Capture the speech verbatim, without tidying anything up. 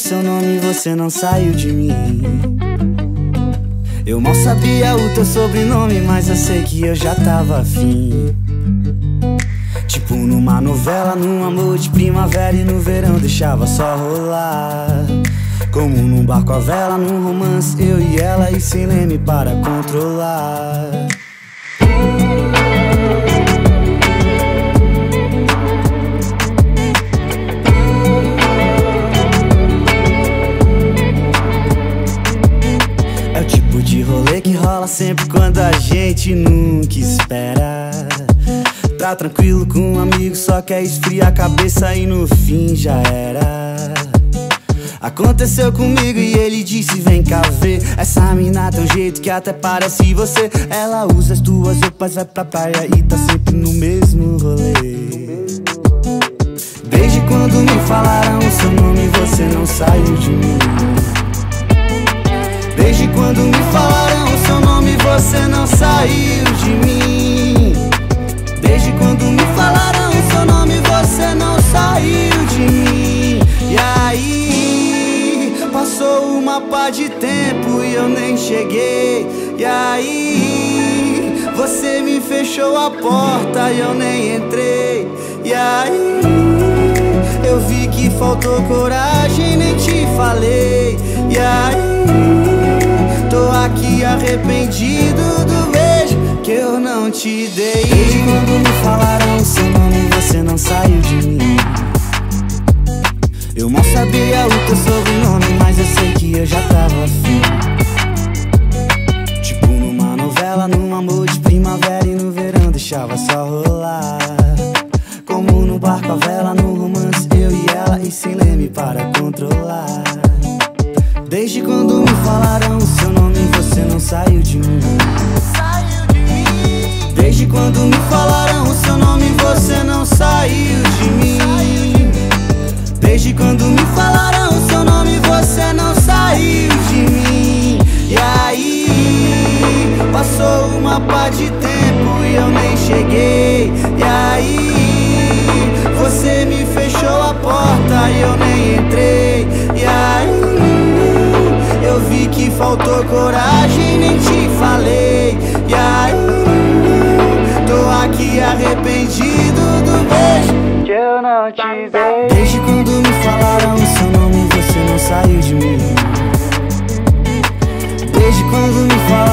seu nome, você não saiu de mim. Eu mal sabia o teu sobrenome, mas eu sei que eu já tava afim. Tipo numa novela, num amor de primavera, e no verão deixava só rolar. Como num barco à vela, num romance, eu e ela, e sem leme para controlar. É o tipo de rolê que rola sempre quando a gente nunca espera. Tá tranquilo com um amigo, só quer esfriar a cabeça e no fim já era. Aconteceu comigo e ele disse: vem cá ver, essa mina tem um jeito que até parece você. Ela usa as tuas roupas, vai pra praia e tá sempre no mesmo rolê. Desde quando me falaram o seu nome, você não saiu de mim. Desde quando me falaram o seu nome, você não saiu de mim. Desde quando me falaram o seu nome, você não saiu de mim. E aí, passou uma pá de tempo e eu nem cheguei. E aí, você me fechou a porta e eu nem entrei. E aí, eu vi que faltou coragem, nem te falei. E aí, tô aqui arrependido do beijo que eu não te dei. Desde quando me falaram o seu nome, você não saiu de mim. Eu mal sabia o teu sobrenome, mas eu sei que eu já tava afim. Tipo numa novela, num amor de primavera, e no verão deixava só rolar. Como no barco à vela, no romance, eu e ela, e sem leme para controlar. Desde quando me falaram o seu nome, você não saiu de mim. Desde quando me falaram o seu nome, você não saiu de mim. Desde quando me falaram o seu nome, você não saiu de mim. E aí, passou uma pá de tempo e eu nem cheguei. E aí, você me fechou a porta e eu nem entrei. E aí, eu vi que faltou coragem, nem te falei. E aí, tô aqui arrependido do beijo que eu não te dei. Desde quando me falaram o seu nome, você não saiu de mim. Desde quando me falaram